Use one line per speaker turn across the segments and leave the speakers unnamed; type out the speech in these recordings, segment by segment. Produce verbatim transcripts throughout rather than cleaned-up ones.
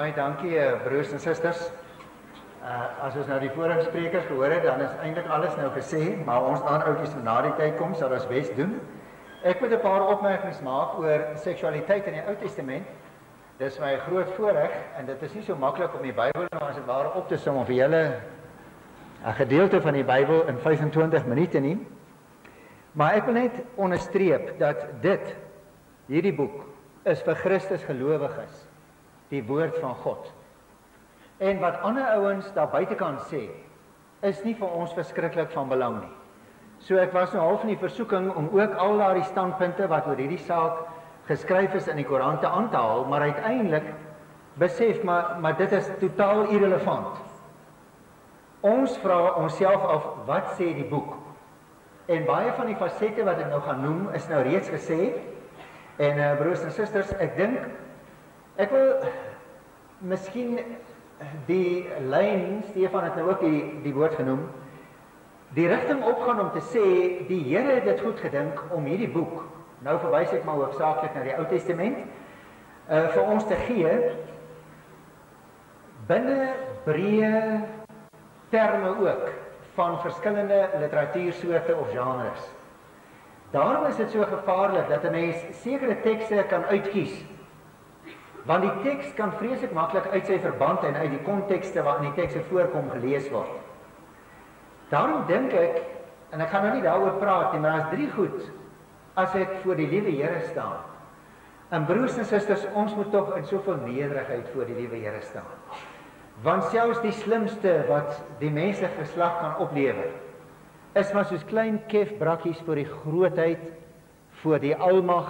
Baie dankie uh, broers en susters. Uh, as ons nou die vorige sprekers gehoor het, dan is eintlik alles nou gesê, maar ons aan oudjies van na die tyd kom, sal ons best doen. Ek moet 'n paar opmerkings maak oor seksualiteit in die Ou Testament. Dit is my groot voorreg en dit is nie so maklik om die Bybel nou as dit ware op te som of vir julle 'n gedeelte van die Bybel in vyfentwintig minute nie. Maar ek wil net onderstreep dat dit, hierdie boek, is vir Christus gelowiges, die woord van God. En wat ander ouens daar buitekant sê, is nie vir ons verskriklik van belang nie. So ek was nou half in die versoeking om ook al daardie standpunte wat oor hierdie saak geskryf is in die koerante aan te haal, maar uiteindelik besef, maar, maar dit is totaal irrelevant. Ons vra onsself af, wat sê die boek? En baie van die fasette wat ek nou gaan noem, is nou reeds gesê. En uh, broers en susters, ek dink, ek wil miskien die lyn, Stefan het nou ook die, die woord genoem, die rigting opgaan om te sê, die Here het dit goed gedink om hierdie boek, nou verwys ek maar hoofsaaklik na die Ou Testament, uh, vir ons te gee, binne breë terme ook, van verskillende literatuursoorte of genres. Daarom is dit so gevaarlik, dat 'n mens sekere tekste kan uitkies, want die teks kan vreeslik maklik uit sy verband en uit die kontekste waarin die tekste voorkom gelees word. Daarom dink ek, en ek gaan nou nie daaroor praat nie, maar as drie goed, as ek voor die liewe Here staan, en broers en susters, ons moet tog in soveel nederigheid voor die liewe Here staan. Want selfs die slimste wat die menslike geslag kan oplewer, is maar soos klein kefbrakkies voor die grootheid, voor die almag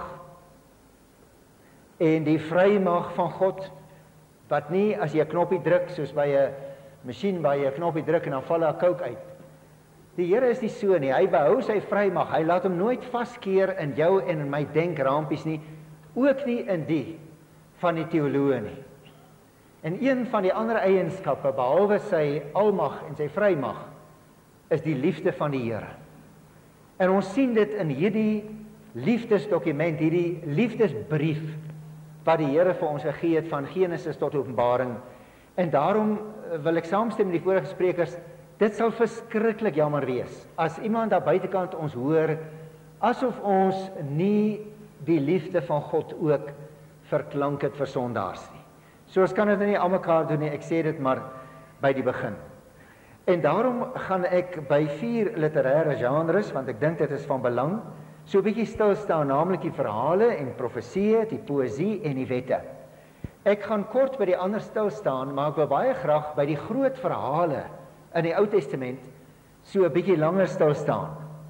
en die vrymag van God, wat nie as jy 'n knoppie druk, soos by 'n masjien waar jy 'n knoppie druk en dan val 'n kook uit. Die Here is nie so nie, hy behou sy vrymag, hy laat hom nooit vaskeer in jou en in my denkrampies nie, ook nie in die van die teoloë nie. En een van die ander eienskappe, behalwe sy almag en sy vrymag, is die liefde van die Here. En ons sien dit in hierdie liefdesdokument, hierdie liefdesbrief, wat die Here vir ons gegee het van Genesis tot Openbaring. En daarom wil ek saamstem met die vorige sprekers, dit sal verskriklik jammer wees, as iemand daar buitekant ons hoor, asof ons nie die liefde van God ook verklank het vir sondaars nie. So ons kan dit nie aan mekaar doen nie, ek sê dit maar by die begin. En daarom gaan ek by vier literêre genres, want ek dink dit is van belang, so 'n bietjie stil staan, naamlik die verhale en profeseë, die poësie en die wette. Ek gaan kort by die ander stil staan, maar ek wil baie graag by die groot verhale in die Ou Testament so 'n bietjie langer stil staan.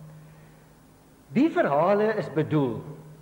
Die verhale is bedoel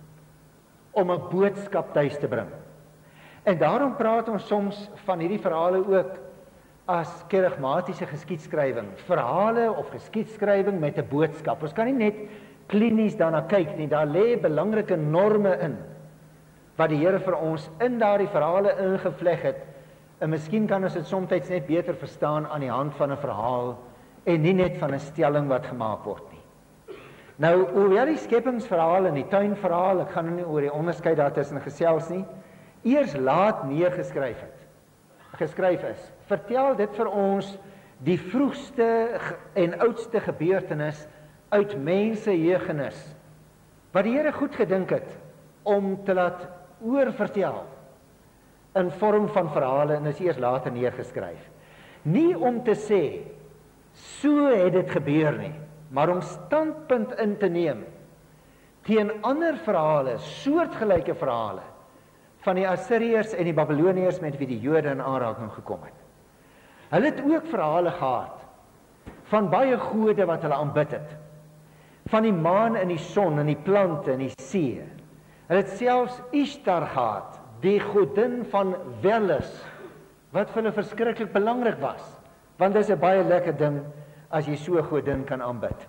om 'n boodskap tuis te bring. En daarom praat ons soms van hierdie verhale ook as kerigmatiese geskiedskrywing, verhale of geskiedskrywing met 'n boodskap. Ons kan nie net klinies daarna kyk nie, daar lê belangrike norme in, wat die Here vir ons in daardie verhale ingevleg het, en miskien kan ons dit soms net beter verstaan aan die hand van 'n verhaal, en nie net van 'n stelling wat gemaak word nie. Nou, hoewel die skepingsverhaal en die tuinverhaal, ek gaan nie oor die onderskeid daartussen gesels nie, eers laat neergeskryf het, geskryf is, vertel dit vir ons die vroegste en oudste gebeurtenis uit mense jeugenis, wat die Here goed gedink het om te laat oorvertel in vorm van verhale, en is eers later neergeskryf. Nie om te sê, so het dit gebeur nie, maar om standpunt in te neem teen ander verhale, soortgelyke verhale, van die Assiriërs en die Babiloniërs met wie die Jode in aanraking gekom het. Hulle het ook verhale gehad van baie gode wat hulle aanbid het, van die maan en die son en die plante en die see. Hulle het selfs Ishtar gehad, die godin van welles, wat vir hulle verskriklik belangrik was, want dit is 'n baie lekker ding as jy so 'n godin kan aanbid.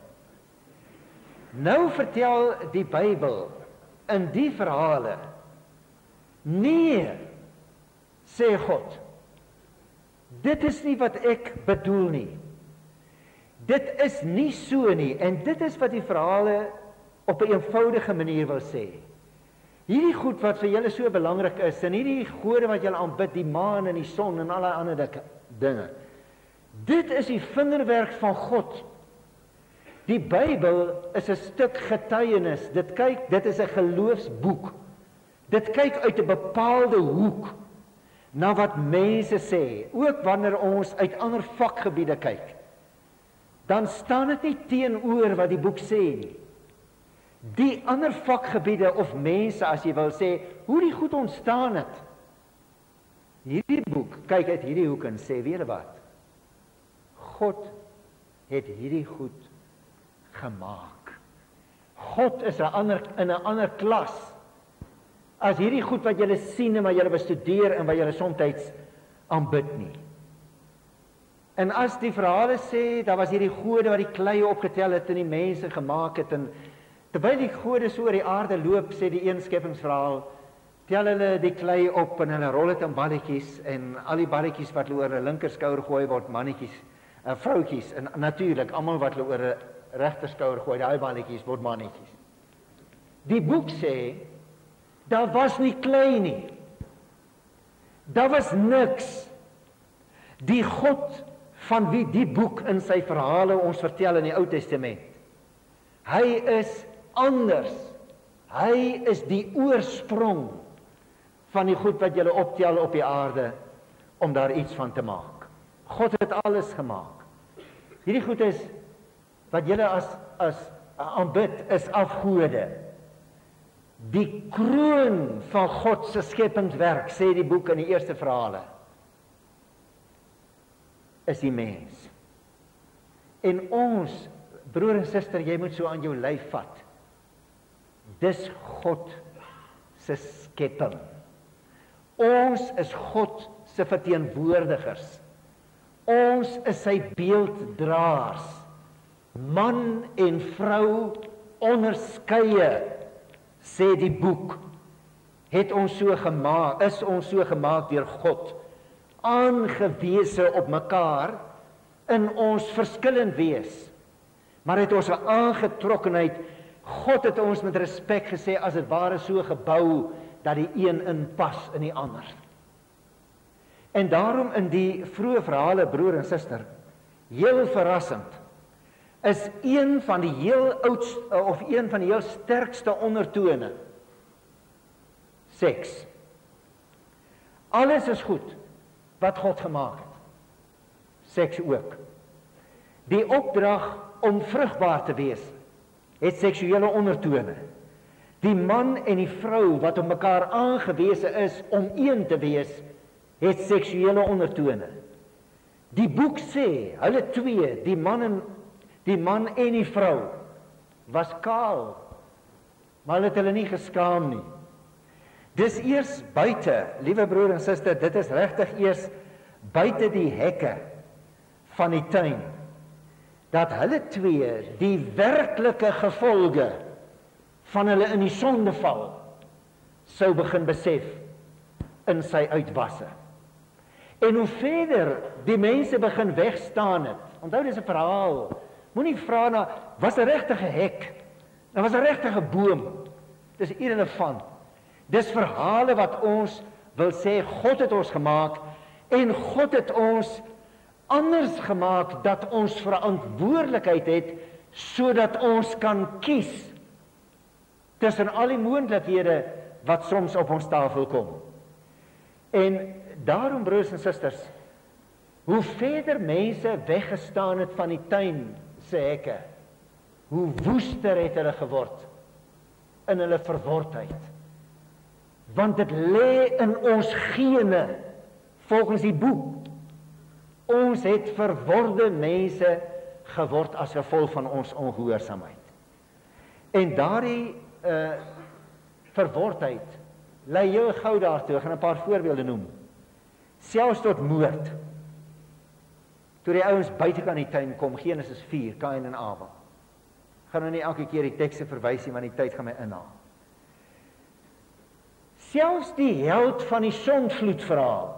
Nou vertel die Bybel in die verhale, nee, sê God, dit is nie wat ek bedoel nie. Dit is nie so nie, en dit is wat die verhale op 'n eenvoudige manier wil sê. Hierdie goed wat vir julle so belangrik is, en hierdie gode wat julle aanbid, die maan en die son en alle ander dinge, dit is die vingerwerk van God. Die Bybel is 'n stuk getuienis. Dit kyk, dit is 'n geloofsboek. Dit kyk uit 'n bepaalde hoek na wat mense sê, ook wanneer ons uit ander vakgebiede kyk. Dan staan dit nie teenoor wat die boek sê nie. Die ander vakgebiede of mense, as jy wil sê, hoe die goed ontstaan het. Hierdie boek kyk uit hierdie hoek en sê, weet julle wat? God het hierdie goed gemaak. God is 'n ander in 'n ander klas as hierdie goed wat julle sien en wat julle bestudeer en wat julle soms aanbid nie. En as die verhale sê, daar was hierdie gode wat die klei opgetel het en die mense gemaak het, en terwyl die gode so oor die aarde loop, sê die een skepingsverhaal, tel hulle die klei op en hulle rol dit in balletjies, en al die balletjies wat hulle oor 'n linkerskouer gooi word mannetjies, uh, vroutjies, en natuurlik almal wat hulle oor 'n regterskouer gooi, daai balletjies word mannetjies. Die boek sê, daar was nie klei nie. Daar was niks. Die God van wie die boek in sy verhale ons vertel in die Ou Testament, hy is anders. Hy is die oorsprong van die goed wat julle optel op die aarde, om daar iets van te maak. God het alles gemaak. Hierdie goed is, wat julle as, as aanbid, is afgode. Die kroon van God se skepingswerk, sê die boek in die eerste verhale, is die mens. En ons, broer en suster, jy moet so aan jou lyf vat. Dis God se skepping. Ons is God se verteenwoordigers. Ons is sy beelddraers. Man en vrou onderskeie, sê die boek, het ons so gemaak, is ons so gemaak deur God, aangewese op mekaar in ons verskillend wees, maar het ons 'n aangetrokkenheid. God het ons met respek gesê, as dit ware so gebou, dat die een inpas in die ander. En daarom in die vroeë verhale, broer en suster, heel verrassend, is een van die heel oudste, of een van die heel sterkste ondertone, seks. Alles is goed wat God gemaak het. Seks ook. Die opdrag om vrugbaar te wees, het seksuele ondertone. Die man en die vrou wat op mekaar aangewese is om een te wees, het seksuele ondertone. Die boek sê, hulle twee, die man en die man en die vrou, was kaal, maar hulle het hulle nie geskaam nie. Dis eers buite, liewe broer en suster, dit is regtig eers buite die hekke van die tuin, dat hulle twee die werklike gevolge van hulle in die sondeval sou begin besef in sy uitwasse. En hoe verder die mense begin wegstaan het, onthou dis 'n verhaal, moenie vra na, was 'n regtige hek, daar was 'n regtige boom, dis irrelevant. Dis verhale wat ons wil sê, God het ons gemaak, en God het ons anders gemaak, dat ons verantwoordelikheid het, sodat ons kan kies tussen al die moontlikhede wat soms op ons tafel kom. En daarom, broers en susters, hoe verder mense weggestaan het van die tuin se hekke, hoe woester het hulle geword in hulle verwordheid. Want dit lê in ons gene, volgens die boek. Ons het verworde mense geword as gevolg van ons ongehoorsaamheid. En daardie uh, verwordheid lei heel gou daartoe, ek gaan 'n paar voorbeelde noem. Selfs tot moord. Toe die ouens buitekant die tuin kom, Genesis vier, Kain en Abel. Ek gaan nou nie elke keer die tekste verwys nie, want die tyd gaan my inhaal. Selfs die held van die sondvloedverhaal,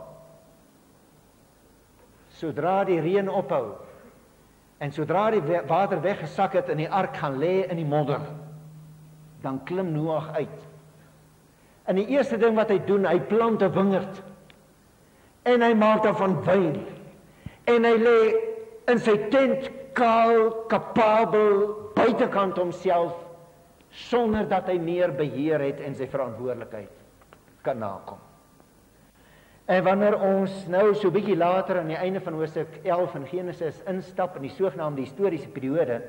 sodra die reën ophou, en sodra die water weggesak het en die ark gaan lê in die modder, dan klim Noag uit. En die eerste ding wat hy doen, hy plant 'n wingerd. En hy maak daarvan wyn. En hy lê in sy tent kaal, kapabel, buitekant homself, sonder dat hy meer beheer het en sy verantwoordelikheid kan nakom. En wanneer ons nou so bietjie later aan die einde van hoofstuk elf in Genesis instap in die sogenaamde historiese periode,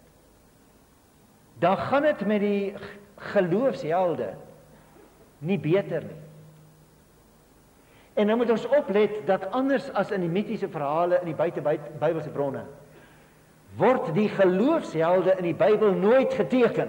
dan gaan dit met die geloofshelde nie beter nie. En nou moet ons oplet dat anders as in die mitiese verhale in die buite Bybelse bronne, word die geloofshelde in die Bybel nooit geteken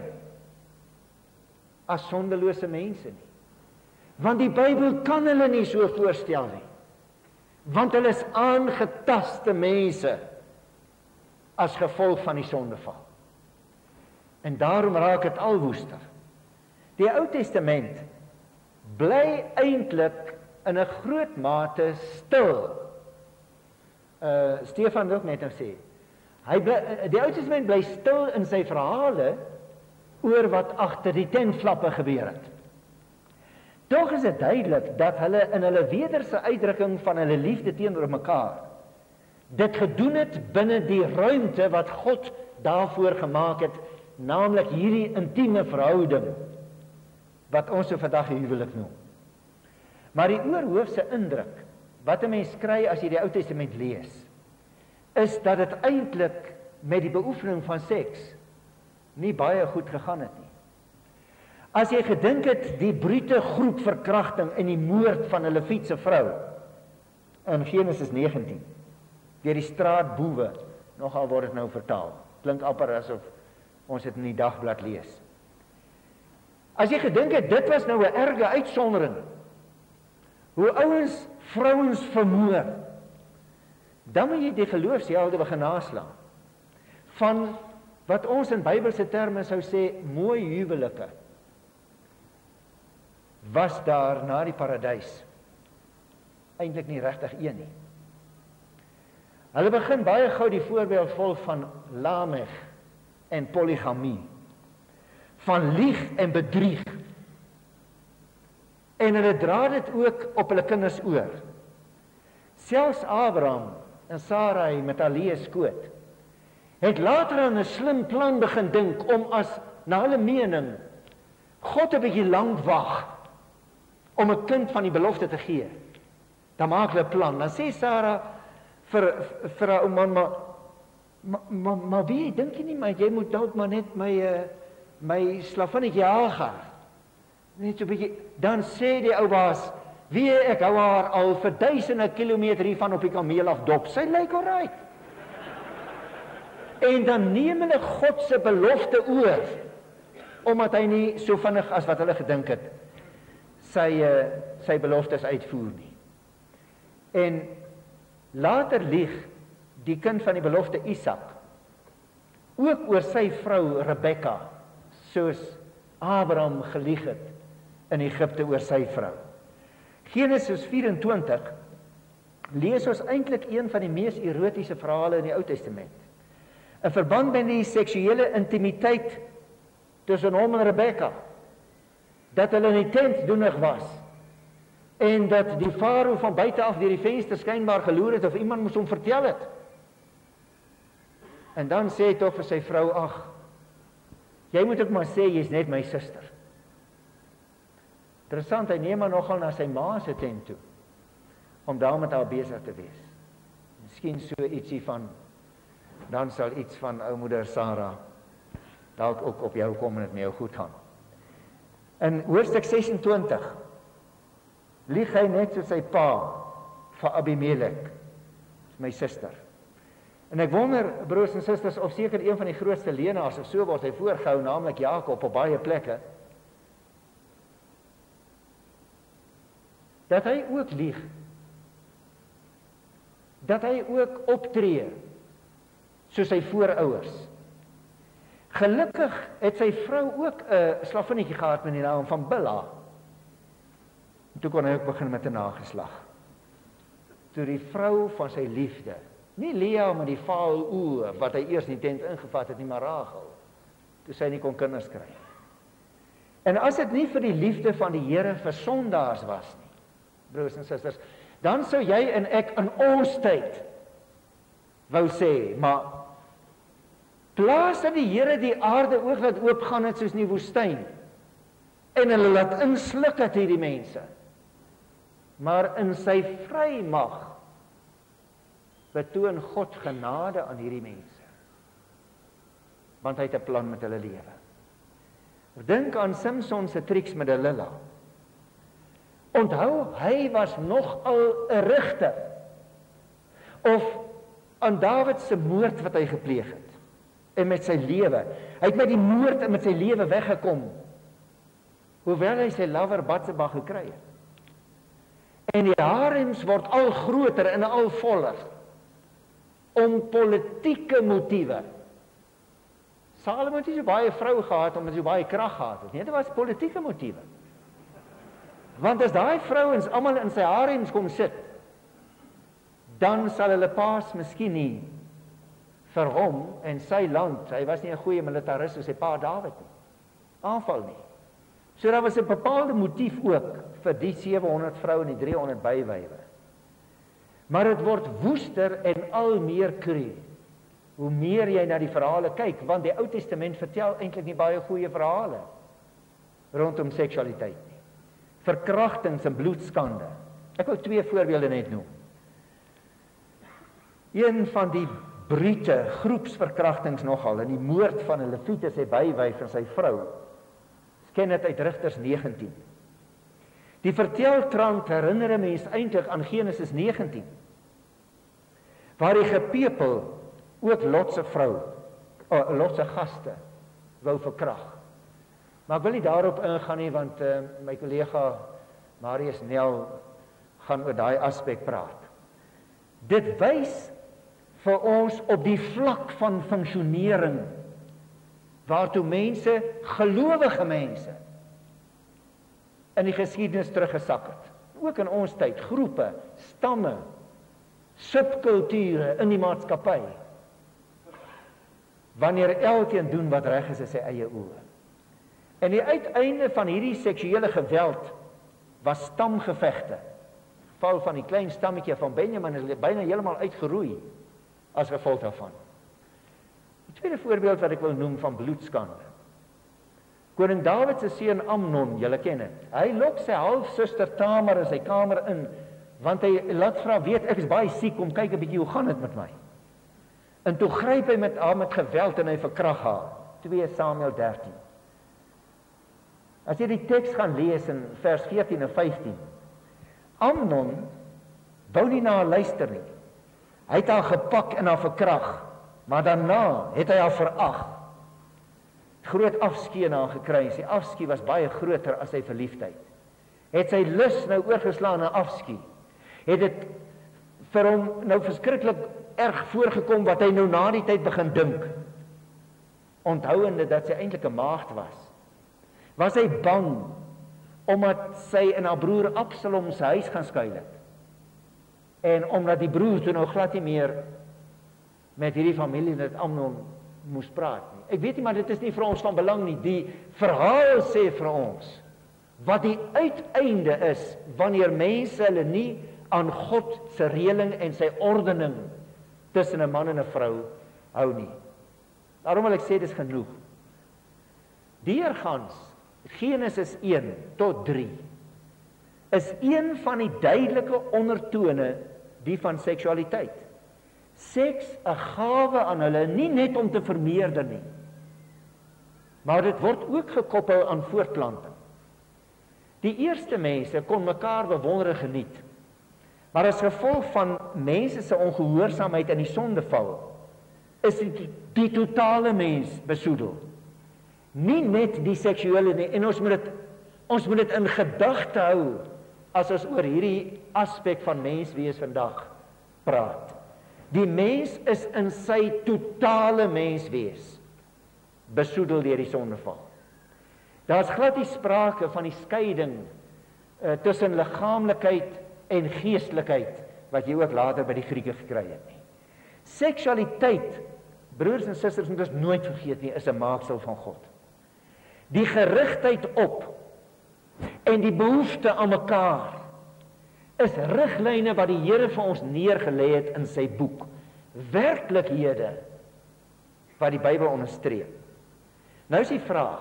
as sondelose mense nie. Want die Bybel kan hulle nie so voorstel nie. Want hulle is aangetaste mense as gevolg van die sondeval. En daarom raak dit al woester. Die Ou Testament bly eintlik in 'n groot mate stil. Uh, Stefan wil ook net nou sê, hy bly, die Ou Testament bly stil in sy verhale oor wat agter die tentvlappe gebeur het. Tog is dit duidelik dat hulle in hulle wederse uitdrukking van hulle liefde teenoor mekaar dit gedoen het binne die ruimte wat God daarvoor gemaak het, naamlik hierdie intieme verhouding wat ons so vandag huwelik noem. Maar die oorhoofse indruk wat 'n mens kry as jy die Ou Testament lees, is dat dit eintlik met die beoefening van seks nie baie goed gegaan het nie. As jy gedink het die brute groep verkrachting en die moord van 'n Lewietse vrou in Genesis negentien, deur die straatboewe, nogal word dit nou vertaal, klink amper asof ons dit in die dagblad lees. As jy gedink het dit was nou 'n erge uitsondering, hoe ouens vrouens vermoor, dan moet jy die geloofshelde begin naslaan van wat ons in Bybelse terme sou sê mooi huwelike was daar na die paradys eintlik nie regtig een nie. Hulle begin baie gou die voorbeeld volg van Lamech en polygamie, van lieg en bedrieg. En hulle dra dit ook op hulle kinders oor. Selfs Abraham en Sarai met haar leë skoot het later aan 'n slim plan begin dink om as, na hulle mening, God 'n bietjie lank wag om 'n kind van die belofte te gee. Dan maak hulle 'n plan. Dan sê Sarah vir vir haar ou man, maar maar maar, maar wie dink jy nie, maar jy moet dalk maar net my uh, my slavinnetjie Hagar. Net so 'n bietjie. Dan sê die ou baas, wie ek hou haar al vir duisende kilometer hiervan op die kameel af dop. Sy lyk alright. En dan neem hulle God se belofte oor, omdat hy nie so vinnig as wat hulle gedink het sy uh, sy beloftes uitvoer nie. En later lieg die kind van die belofte Isak ook oor sy vrou Rebekka, soos Abraham gelieg het in Egipte oor sy vrou. Genesis vyf-en-twintig lees ons eintlik een van die mees erotiese verhale in die Ou Testament. 'n Verband met die seksuele intimiteit tussen hom en Rebekka, dat hulle in die tent doenig was, en dat die farao van buite af deur die venster skynbaar geloer het of iemand moes hom vertel het. En dan sê hy tog vir sy vrou, ag, jy moet ook maar sê, jy's net my suster. Interessant, hy neem maar nogal na sy ma se tent toe, om daar met haar besig te wees. Miskien so ietsie van, dan sal iets van ou moeder Sarah dalk ook op jou kom en dit met jou goed gaan. In hoofstuk ses-en-twintig lieg hy net so sy pa vir Abimelek, my suster. En ek wonder, broers en susters, of seker een van die grootste leenaars, of so word hy voorgehou, naamlik Jakob, op baie plekke, dat hy ook lieg, dat hy ook optree, soos sy voorouers. Gelukkig het sy vrou ook 'n uh, slavinnetjie gehad met die naam van Bilha. En toe kon hy ook begin met 'n nageslag. Toe die vrou van sy liefde, nie Lea met die vaal oë wat hy eers in die tent ingevat het, nie, maar Rachel, toe sy nie kon kinders kry. En as dit nie vir die liefde van die Here vir sondaars was nie, broers en susters, dan sou jy en ek in ons tyd wou sê, maar plaas dat die Here die aarde ook laat oopgaan het soos in die woestyn, en hulle laat insluk het hierdie mense, maar in sy vrymag betoon God genade aan hierdie mense, want hy het 'n plan met hulle lewe. Dink aan Samson se triks met Delila. Onthou, hy was nogal 'n rigter, of aan Dawid se moord wat hy gepleeg het, en met sy lewe. Hy het met die moord en met sy lewe weggekom, hoewel hy sy lover Batseba gekry het. En die harems word al groter en al voller, om politieke motiewe. Salomo het nie so baie vrou gehad, omdat hy so baie krag gehad het. Nee, dit was politieke motiewe. Want as daai vrouens almal in sy harems kom sit, dan sal hulle paas miskien nie vir hom en sy land, hy was nie 'n goeie militaris soos sy pa Dawid nie, aanval nie. So daar was 'n bepaalde motief ook vir die sewe honderd vroue en die drie honderd bywywe. Maar dit word woester en al meer kru, hoe meer jy na die verhale kyk, want die Ou Testament vertel eintlik nie baie goeie verhale rondom seksualiteit nie. Verkrachtings en bloedskande. Ek wil twee voorbeelde net noem. Een van die brute groepsverkrachtings nogal, en die moord van 'n Lewiete, sy bywyf en sy vrou. Ons ken dit uit Rigters negentien. Die verteltrand herinner 'n mens eintlik aan Genesis negentien, waar die gepepel ook Lot se vrou, oh, Lot se gaste wou verkrag. Maar ek wil nie daarop ingaan nie, want uh, my kollega Marius Nel gaan oor daai aspek praat. Dit wys vir ons op die vlak van funksionering, waartoe mense, gelowige mense, in die geskiedenis teruggesak het. Ook in ons tyd, groepe, stamme, subkulture in die maatskappy, wanneer elkeen doen wat reg is in sy eie oë. En die uiteinde van hierdie seksuele geweld was stamgevegte. Val van die klein stammetjie van Benjamin is byna heeltemal uitgeroei as gevolg daarvan. Die tweede voorbeeld wat ek wil noem van bloedskande. Koning Dawid se seun Amnon, julle ken dit. Hy lok sy halfsuster Tamar in sy kamer in, want hy laat vra, weet ek is baie siek, kom kyk 'n bietjie hoe gaan dit met my. En toe gryp hy met haar met geweld en hy verkrag haar. twee Samuel dertien. As jy die teks gaan lees in vers veertien en vyftien, Amnon wou nie na haar luister nie. Hy het haar gepak en haar verkrag, maar daarna het hy haar verag. Groot afskeid na haar gekry, sy afskeid was baie groter as sy verliefdheid. Het sy lus nou oorgeslaan na afskeid. Het dit vir hom nou verskriklik erg voorgekom wat hy nou na die tyd begin dink. Onthouende dat sy eintlik 'n maagd was. Was hy bang omdat sy in haar broer Absalom se huis gaan skuil het. En omdat die broer toe nou glad nie meer met hierdie familie dat Amnon moes praat nie. Ek weet nie, maar dit is nie vir ons van belang nie. Die verhaal sê vir ons wat die uiteinde is wanneer mense hulle nie aan God se reëling en sy ordening tussen 'n man en 'n vrou hou nie. Daarom wil ek sê dis genoeg. Deurgangs Genesis een tot drie is een van die duidelike ondertone die van seksualiteit. Seks 'n gawe aan hulle, nie net om te vermeerder nie, maar dit word ook gekoppel aan voortplanting. Die eerste mense kon mekaar bewonder en geniet, maar as gevolg van mense se ongehoorsaamheid in die sondeval, is die, die totale mens besoedel. Nie net die seksuele nie, en ons moet dit ons moet dit in gedagte hou as ons oor hierdie aspek van menswees vandag praat. Die mens is in sy totale menswees besoedel deur die sondeval. Daar's glad nie sprake van die skeiding uh, tussen liggaamlikheid en geestelikheid wat jy ook later by die Grieke gekry het nie. Seksualiteit, broers en susters, moet ons nooit vergeet nie, is 'n maaksel van God.
die gerigtheid op en die behoefte aan mekaar is riglyne wat die Here vir ons neergelê het in sy boek. Werklikhede wat die Bybel onderstreep. Nou is die vraag,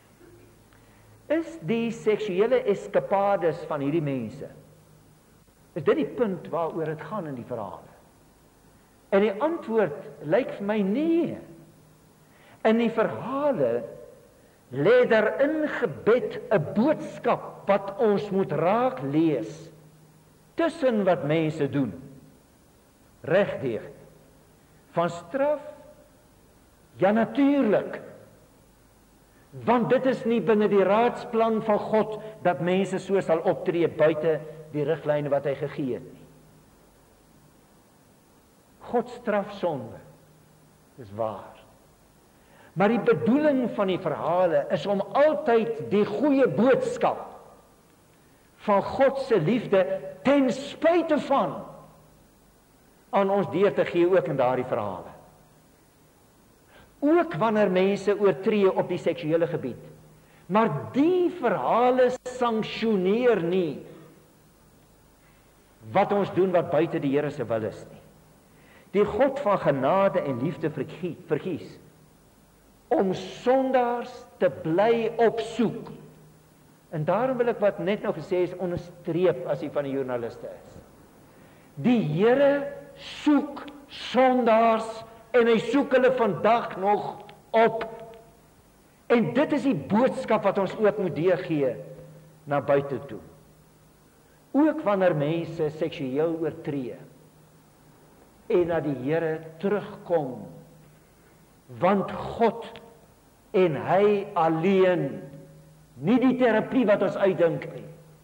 is die seksuele eskapades van hierdie mense, is dit die punt waaroor het gaan in die verhale? En die antwoord lyk vir my nee. In die verhale lê daar ingebed 'n boodskap wat ons moet raak lees tussen wat mense doen. Regdeur. Van straf? Ja, natuurlik. Want dit is nie binne die raadsplan van God dat mense so sal optree buite die riglyne wat hy gegee het nie. God straf sonde. Dis waar. Maar die bedoeling van die verhale is om altyd die goeie boodskap van God se liefde ten spyte van aan ons deur te gee ook in daardie verhale. Ook wanneer mense oortree op die seksuele gebied. Maar die verhale sanksioneer nie wat ons doen wat buite die Here se wil is nie. Die God van genade en liefde verkies om sondaars te bly opsoek. En daarom wil ek wat net nou gesê is onderstreep as hy van die joernaliste is. Die Here soek sondaars en hy soek hulle vandag nog op. En dit is die boodskap wat ons ook moet deurgee na buite toe. Ook wanneer mense seksueel oortree en na die Here terugkom, want God en hy alleen, nie die terapie wat ons uitdink nie.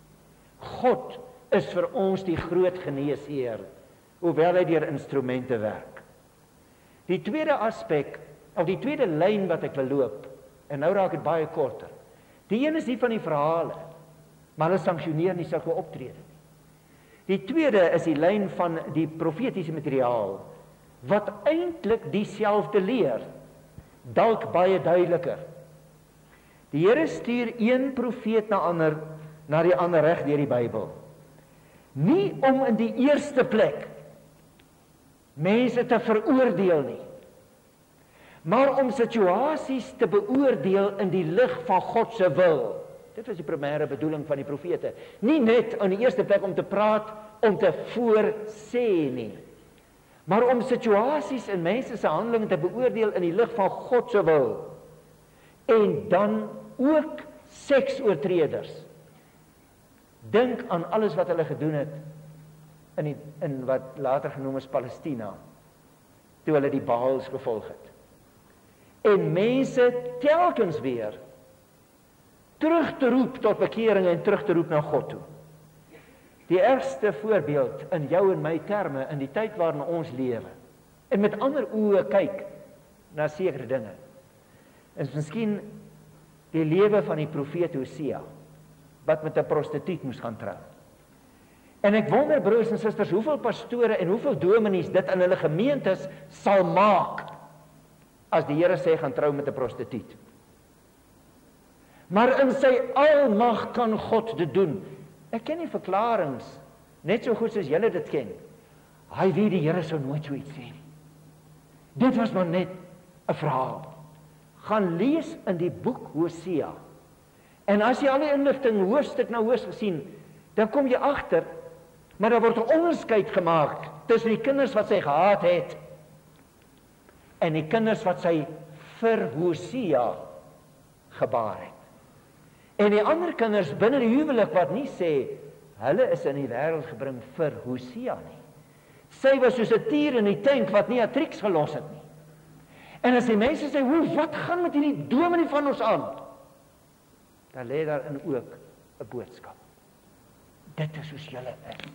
God is vir ons die groot geneesheer, hoewel hy deur instrumente werk. Die tweede aspek, of die tweede lyn wat ek wil loop, en nou raak dit baie korter. Die een is die van die verhale, maar hulle sanksioneer nie sulke optrede nie. Die tweede is die lyn van die profetiese materiaal, wat eintlik dieselfde leer, dalk baie duideliker. Die Here stuur een profeet na ander, na die ander reg deur die Bybel. Nie om in die eerste plek mense te veroordeel nie, maar om situasies te beoordeel in die lig van God se wil. Dit was die primêre bedoeling van die profete. Nie net in die eerste plek om te praat, om te voorsê nie, maar om situasies in mense se handelinge te beoordeel in die lig van God se wil. En dan ook seksoortreders. Dink aan alles wat hulle gedoen het in, die, in wat later genoem is Palestina, toe hulle die Baals gevolg het. En mense telkens weer terug te roep tot bekering en terug te roep na God toe. Die ergste voorbeeld in jou en my terme in die tyd waarin ons lewe, en met ander oë kyk na sekere dinge, is miskien die lewe van die profeet Hosea, wat met 'n prostituut moes gaan trou. En ek wonder, broers en susters, hoeveel pastore en hoeveel dominees dit in hulle gemeentes sal maak, as die Here sê gaan trou met 'n prostituut. Maar in sy almag kan God dit doen. Ek ken nie verklarings, net so goed soos julle dit ken. Hy weet die Here sou nooit so iets sê nie. Dit was maar net 'n verhaal. Gaan lees in die boek Hosea. En as jy al die inligting hoofstuk na hoofstuk sien, dan kom jy agter, maar daar word 'n onderskeid gemaak tussen die kinders wat sy gehaat het en die kinders wat sy vir Hosea gebaar het. En die ander kinders binne die huwelik wat nie sê, hulle is in die wêreld gebring vir Hosea nie. Sy was soos 'n tier in die tank wat nie 'n triks gelos het nie. En as die mense sê, hoe, wat gaan met hierdie dominee van ons aan? Dan lê daar in ook 'n boodskap. Dit is soos julle is.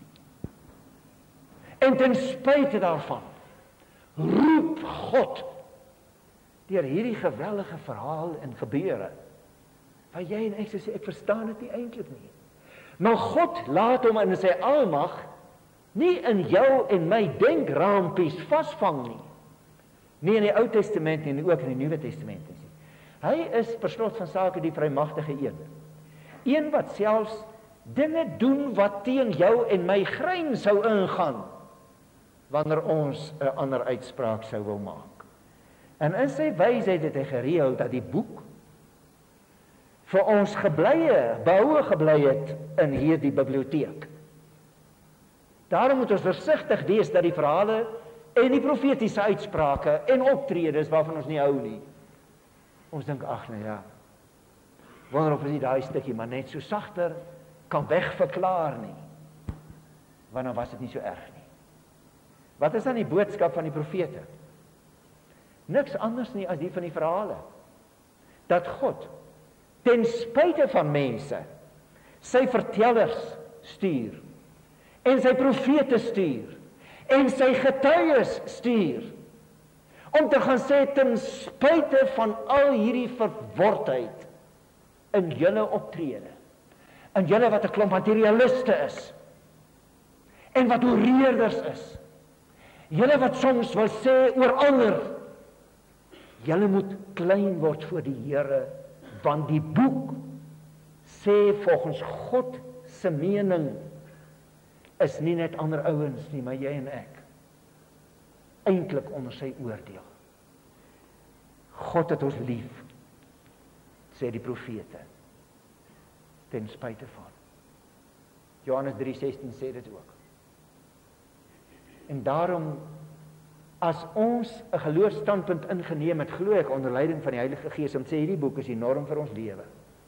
En ten spyte daarvan, roep God deur hierdie geweldige verhaal en gebeure, waar jy en ek sê, ek verstaan dit nie eintlik nie. Maar God laat hom in sy almag nie in jou en my denkrampies vasvang nie. Nie in die Ou Testament nie, en ook in die Nuwe Testament nie. Hy is per slot van sake die vrymagtige een. Een wat selfs dinge doen wat teen jou en my grein sou ingaan, wanneer ons 'n ander uitspraak sou wil maak. En in sy wysheid het hy gereël dat die boek vir ons geblye, behoue gebly het in hierdie biblioteek. Daarom moet ons versigtig wees dat die verhale en die profetiese uitsprake en optredes waarvan ons nie hou nie. Ons dink, ag nee ja, wonder of ons nie daai stukkie maar net so sagter kan wegverklaar nie. Want dan was dit nie so erg nie. Wat is dan die boodskap van die profete? Niks anders nie as die van die verhale. Dat God, ten spyte van mense, sy vertellers stuur, en sy profete stuur, en sy getuies stuur, om te gaan sê, ten spyte van al hierdie verwordheid in julle optrede, in julle wat 'n klomp materialiste is, en wat oreerders is, julle wat soms wil sê oor ander, julle moet klein word voor die Here, want die boek sê volgens God se mening is nie net ander ouens nie, maar jy en ek eintlik onder sy oordeel. God het ons lief, sê die profete, ten spyte van. Johannes drie sestien sê dit ook. En daarom, as ons 'n geloofsstandpunt ingeneem het, glo ek onder leiding van die Heilige Gees, om te sê hierdie boek is die norm vir ons lewe.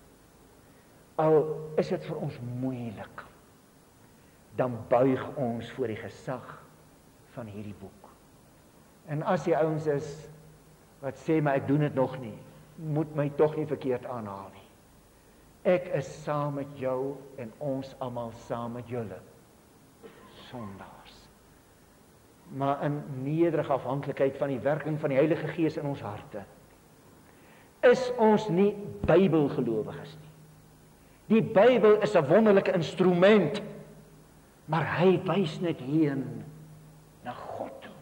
Al is dit vir ons moeilik, dan buig ons voor die gesag van hierdie boek. En as die ouens is wat sê, maar ek doen dit nog nie, moet my tog nie verkeerd aanhaal nie. Ek is saam met jou en ons almal saam met julle sondaars. Maar in nederige afhanklikheid van die werking van die Heilige Gees in ons harte, is ons nie Bybelgelowiges nie. Die Bybel is 'n wonderlike instrument, maar hy wys net heen na God toe.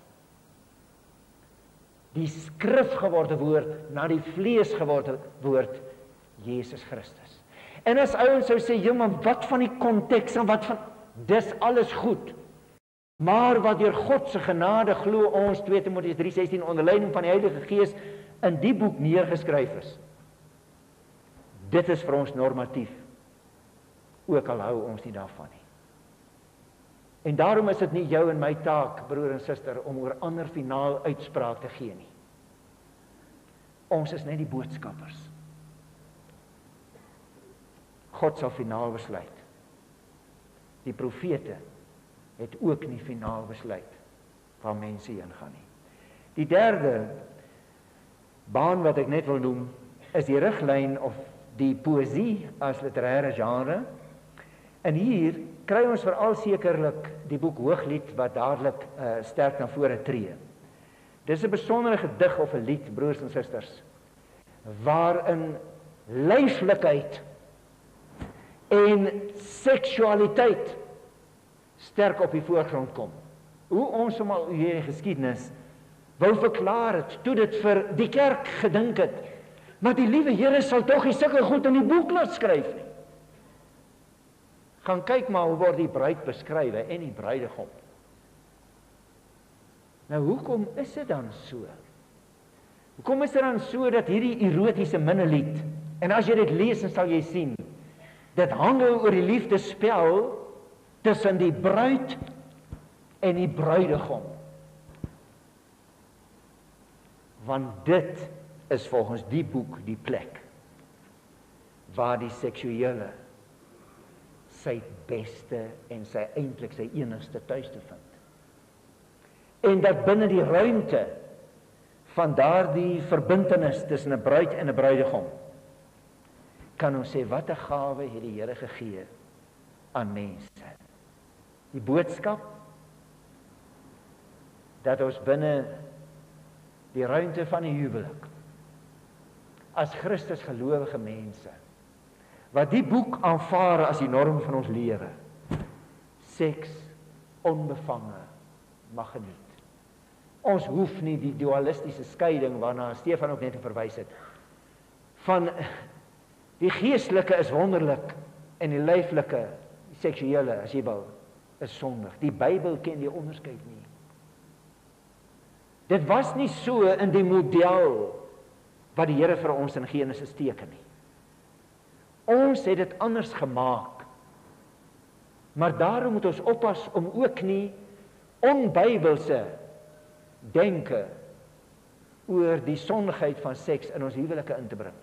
Die skrifgeworde woord, na die vlees geworde woord, Jesus Christus. En as ouens sou sê, ja, maar wat van die konteks en wat van, dis alles goed. Maar wat deur God se genade glo ons, twee Timoteus drie sestien, onder leiding van die Heilige Gees, in die boek neergeskryf is. Dit is vir ons normatief, ook al hou ons nie daarvan nie. En daarom is dit nie jou en my taak, broer en suster, om oor ander finaal uitspraak te gee nie. Ons is net die boodskappers. God sal finaal besluit. Die profete het ook nie finaal besluit waar mense heen gaan nie. Die derde baan wat ek net wil noem, is die riglyn of die poësie as literêre genre. En hier kry ons veral sekerlik die boek Hooglied wat dadelik uh, sterk na vore tree. Dis 'n besondere gedig of 'n lied, broers en susters, waarin leiflikheid en seksualiteit sterk op die voorgrond kom. Hoe ons somal hierdie geskiedenis wou verklaar het, toe dit vir die kerk gedink het, maar die liewe Here sal tog nie sulke goed in die boek laat skryf nie. Gaan kyk maar hoe word die bruid beskrywe en die bruidegom. Nou hoekom is dit dan so? Hoekom is dit dan so dat hierdie erotiese minnelied, en as jy dit lees, dan sal jy sien, dit handel oor die liefdespel tussen die bruid en die bruidegom. Want dit is volgens die boek die plek waar die seksuele sy beste en sy eintlik sy enigste tuiste vind. En dat binne die ruimte van daardie verbintenis tussen 'n bruid en 'n bruidegom kan ons sê, wat 'n gawe het die Here gegee aan mense. Die boodskap dat ons binne die ruimte van die huwelik as Christus gelowige mense, wat die boek aanvaar as die norm van ons lewe, seks onbevange mag geniet. Ons hoef nie die dualistiese skeiding waarna Stefan ook net verwys het, van die geestelike is wonderlik en die lyflike, die seksuele, as jy wil, is sondig. Die Bybel ken die onderskeid nie. Dit was nie so in die model wat die Here vir ons in Genesis teken nie. Ons het dit anders gemaak. Maar daarom moet ons oppas om ook nie onbybelse denke oor die sondigheid van seks in ons huwelike in te bring.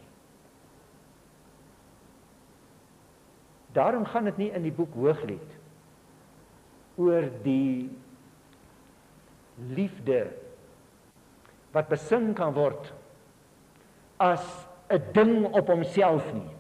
Daarom gaan dit nie in die boek Hooglied oor die liefde wat besing kan word as 'n ding op homself nie.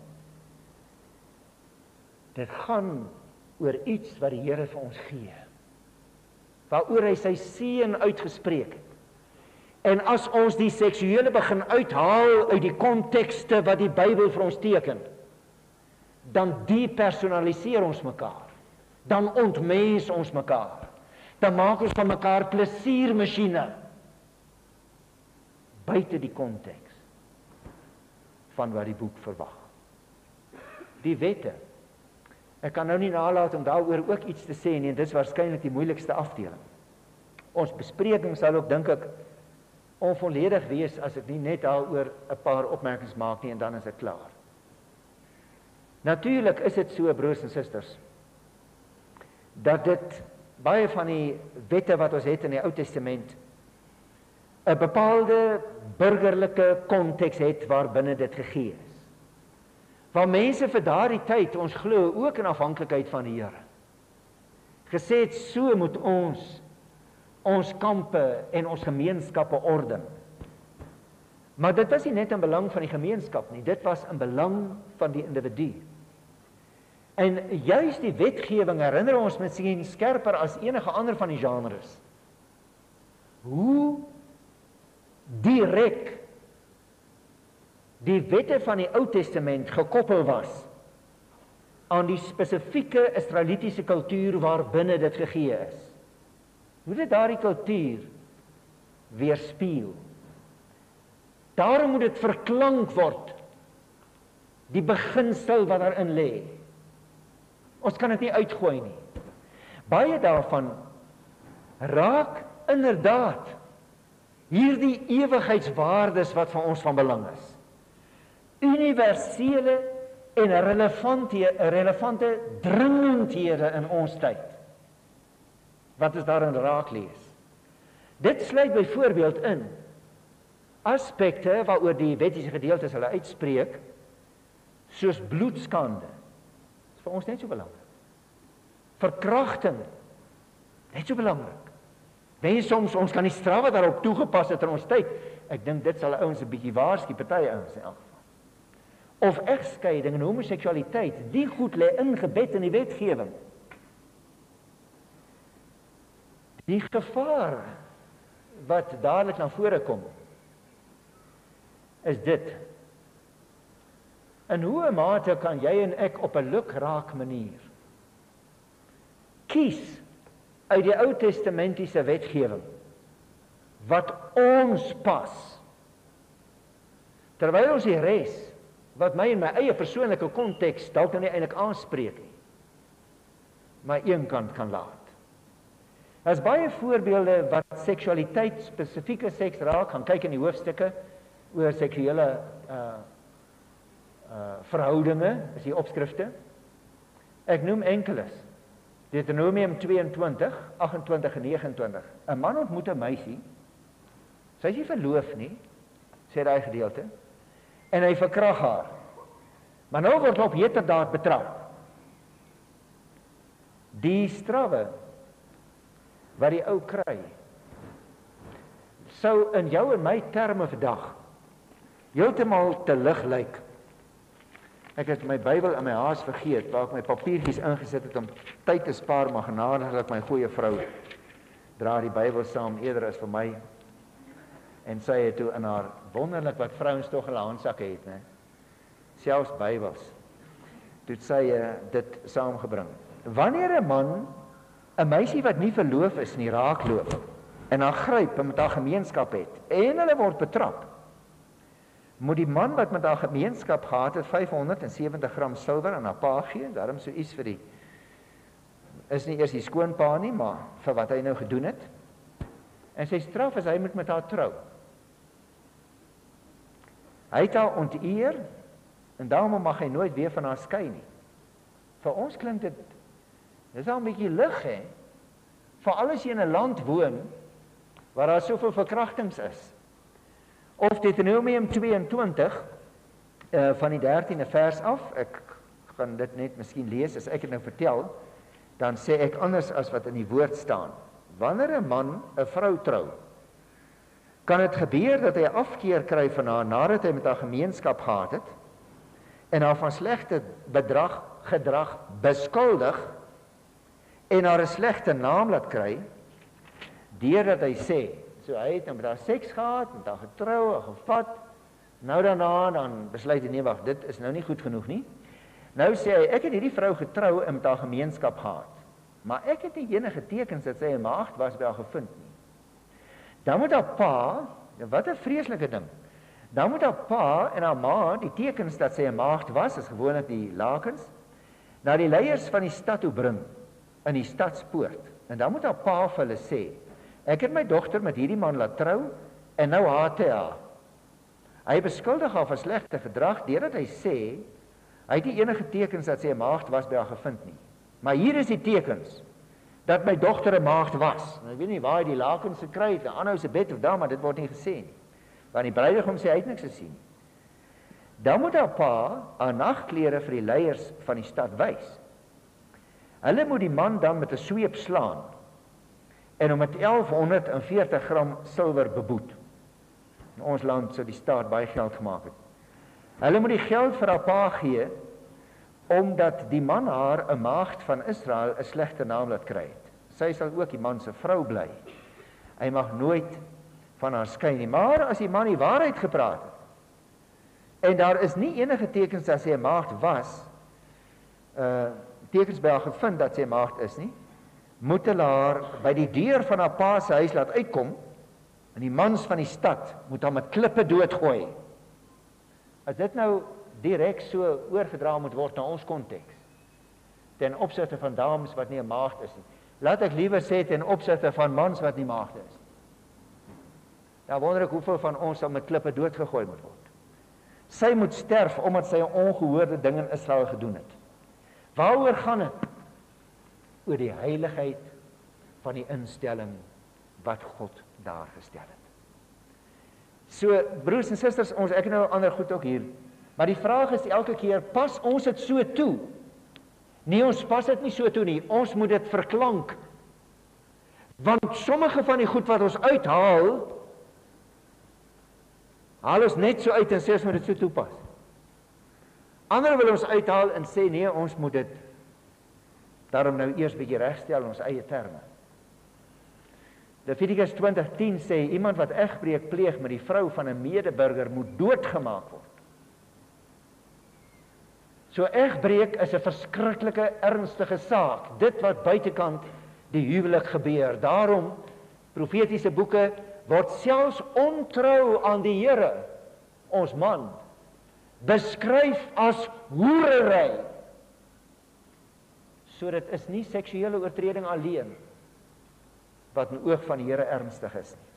Dit gaan oor iets wat die Here vir ons gee, waaroor hy sy seën uitgespreek het. En as ons die seksuele begin uithaal uit die kontekste wat die Bybel vir ons teken, dan depersonaliseer ons mekaar, dan ontmens ons mekaar, dan maak ons van mekaar plesiermasjiene, buite die konteks van wat die boek verwag. Die wette, ek kan nou nie nalat om daaroor ook iets te sê nie, en dit is waarskynlik die moeilikste afdeling. Ons bespreking sal ook, dink ek, onvolledig wees as ek nie net daaroor 'n paar opmerkings maak nie, en dan is ek klaar. Natuurlik is dit so, broers en susters, dat dit baie van die wette wat ons het in die Ou Testament 'n bepaalde burgerlike konteks het waarbinne dit gegee is. Waar mense vir daardie tyd, ons glo ook in afhanklikheid van die Here, gesê het, so moet ons ons kampe en ons gemeenskappe orden. Maar dit was nie net in belang van die gemeenskap nie, dit was in belang van die individu. En juis die wetgewing herinner ons miskien skerper as enige ander van die genres, hoe direk die wette van die Ou Testament gekoppel was aan die spesifieke Israelitiese kultuur waarbinne dit gegee is. Hoe dit daardie kultuur weerspieël. Daarom moet dit verklank word, die beginsel wat daarin lê. Ons kan dit nie uitgooi nie. Baie daarvan raak inderdaad hierdie ewigheidswaardes wat vir ons van belang is. Universele en relevante, relevante dringendhede in ons tyd. Wat is daarin raak lees? Dit sluit byvoorbeeld in aspekte waaroor die wettiese gedeeltes hulle uitspreek, soos bloedskande. Dit is vir ons net so belangrik. Verkrachting, net so belangrik. Mense soms, ons kan die strawe daarop toegepas het in ons tyd. Ek dink dit sal ouens 'n bietjie waarsku, party ouens in elk geval. Of egskeiding en homoseksualiteit, die goed lê ingebed in die wetgewing. Die gevaar wat dadelik na vore kom, is dit. In hoe mate kan jy en ek op 'n lukraak manier kies uit die Ou Testamentiese wetgewing wat ons pas, terwyl ons die res wat my in my eie persoonlike konteks dalk nie eintlik aanspreek nie, maar een kant kan laat. Daar is baie voorbeelde wat seksualiteit, spesifieke seks raak, gaan kyk in die hoofstukke oor seksuele uh, uh, verhoudinge, is die opskrifte. Ek noem enkeles. Deuteronomium tweeëntwintig, agt-en-twintig en negenentwintig. 'n Man ontmoet 'n meisie, sy is nie verloof nie, sê daai gedeelte, en hy verkrag haar. Maar nou word op heterdaad betrap. Die strawe wat die ou kry, sou in jou en my terme vandag heeltemal te lig lyk. Ek het my Bybel in my haas vergeet, waar ek my papiertjies ingesit het om tyd te spaar, maar genadiglik my goeie vrou dra die Bybel saam eerder as vir my. En sy het toe in haar, wonderlik wat vrouens tog hulle handsakke het, né? Selfs Bybels. Toe het sy uh, dit saamgebring. Wanneer 'n man 'n meisie wat nie verloof is nie raakloop en haar gryp en met haar gemeenskap het en hulle word betrap, moet die man wat met haar gemeenskap gehad het, vyfhonderd sewentig gram silwer aan haar pa gee, daarom so iets vir die, is nie eers die skoonpa nie, maar vir wat hy nou gedoen het. En sy straf is, hy moet met haar trou. Hy het haar onteer, en daarom mag hy nooit weer van haar skei nie. Vir ons klink dit, dis al 'n bietjie lig, hè? Veral as jy in 'n land woon, waar daar soveel verkrachtings is. Of Deuteronomium tweeëntwintig, uh, van die dertiende vers af, ek gaan dit net miskien lees, as ek het nou vertel, dan sê ek anders as wat in die woord staan. Wanneer 'n man 'n vrou trou, kan dit gebeur dat hy afkeer kry van haar nadat hy met haar gemeenskap gehad het, en haar van slegte bedrag, gedrag beskuldig, en haar 'n slegte naam laat kry, deurdat hy sê, so hy het nou met haar seks gehad, met haar getrou, gevat, nou daarna, dan besluit hy, nee, wag, dit is nou nie goed genoeg nie. Nou sê hy, ek het hierdie vrou getrou en met haar gemeenskap gehad, maar ek het nie enige tekens dat sy 'n maagd was by haar gevind nie. Dan moet haar pa, wat 'n vreeslike ding, dan moet haar pa en haar ma die tekens dat sy 'n maagd was, is gewoonlik die lakens, na die leiers van die stad toe bring, in die stadspoort. En dan moet haar pa vir hulle sê, ek het my dogter met hierdie man laat trou, en nou haat hy haar. Hy beskuldig haar van slegte gedrag, deurdat hy sê, hy het nie enige tekens dat sy 'n maagd was by haar gevind nie. Maar hier is die tekens, dat my dogter 'n maagd was. En ek weet nie waar hy die lakens gekry het, 'n ander se bed of daar, maar dit word nie gesê nie. Want die bruidegom sê hy het niks gesien. Dan moet haar pa haar nagklere vir die leiers van die stad wys. Hulle moet die man dan met 'n sweep slaan en hom met elfhonderdveertig gram silwer beboet. In ons land sou die staat baie geld gemaak het. Hulle moet die geld vir haar pa gee, omdat die man haar 'n maagd van Israel 'n slegte naam laat kry het. Sy sal ook die man se vrou bly. Hy mag nooit van haar skei nie. Maar as die man die waarheid gepraat het, en daar is nie enige tekens dat sy 'n maagd was, uh, tekens by haar gevind dat sy 'n maagd is nie, moet hulle haar by die deur van haar pa se huis laat uitkom, en die mans van die stad moet haar met klippe doodgooi. As dit nou direk so oorgedra moet word na ons konteks, ten opsigte van dames wat nie 'n maagd is nie, laat ek liewer sê ten opsigte van mans wat nie maagde is. Dan wonder ek hoeveel van ons sal met klippe doodgegooi moet word. Sy moet sterf omdat sy 'n ongehoorde ding in Israel gedoen het. Waaroor gaan dit? Oor die heiligheid van die instelling wat God daar gestel het. So, broers en susters, ons ek het nou ander goed ook hier, maar die vraag is elke keer, pas ons dit so toe? Nee, ons pas dit nie so toe nie, ons moet dit verklank. Want sommige van die goed wat ons uithaal, haal ons net so uit en sê ons moet dit so toepas. Ander wil ons uithaal en sê nee, ons moet dit daarom nou eers bietjie regstel in ons eie terme. Levitikus twintig tien sê, iemand wat egbreek pleeg met die vrou van 'n medeburger moet doodgemaak word. So egbreek is 'n verskriklike ernstige saak, dit wat buitekant die huwelik gebeur. Daarom, profetiese boeke word selfs ontrou aan die Here, ons man, beskryf as hoerery. So dit is nie seksuele oortreding alleen wat in oog van die Here ernstig is nie.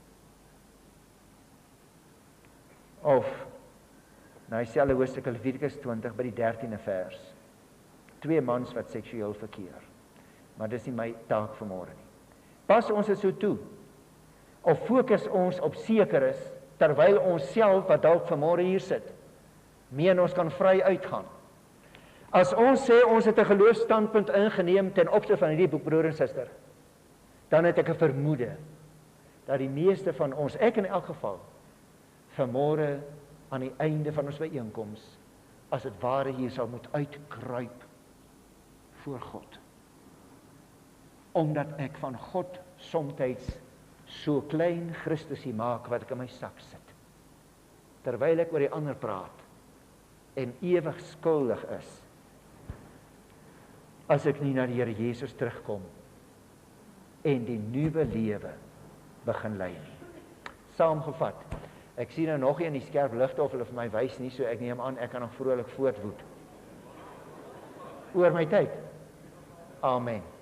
Of na dieselfde hoofstuk Levitikus twintig by die dertiende vers. Twee mans wat seksueel verkeer. Maar dis nie my taak vanmôre nie. Pas ons dit so toe? Of fokus ons op sekeres terwyl ons self wat dalk vanmôre hier sit, meen ons kan vry uitgaan? As ons sê ons het 'n geloofsstandpunt ingeneem ten opsigte van hierdie boek, broer en suster, dan het ek 'n vermoede dat die meeste van ons, ek in elk geval, vanmôre aan die einde van ons byeenkoms, as dit ware hier sal moet uitkruip voor God. Omdat ek van God somtyds so klein Christusie maak wat ek in my sak sit, terwyl ek oor die ander praat en ewig skuldig is, as ek nie na die Here Jesus terugkom en die nuwe lewe begin lei nie. Saamgevat, Ek sien nou nog nie in die skerp ligte of hulle vir my wys nie, so ek neem aan ek kan nog vrolik voortwoed. Oor my tyd. Amen.